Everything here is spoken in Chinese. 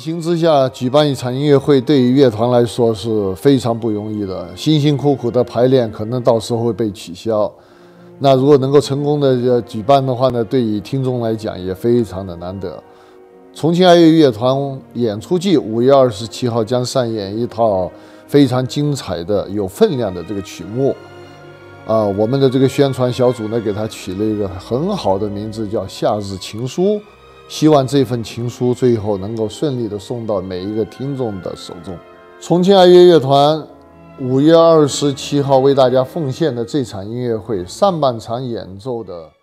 情之下举办一场音乐会，对于乐团来说是非常不容易的，辛辛苦苦的排练可能到时候会被取消。那如果能够成功的举办的话呢，对于听众来讲也非常的难得。重庆爱乐乐团演出季5月27号将上演一套非常精彩的、有分量的这个曲目。我们的这个宣传小组呢，给它取了一个很好的名字，叫《夏日情书》。希望这份情书最后能够顺利的送到每一个听众的手中。重庆爱乐乐团5月27号为大家奉献的这场音乐会，上半场演奏的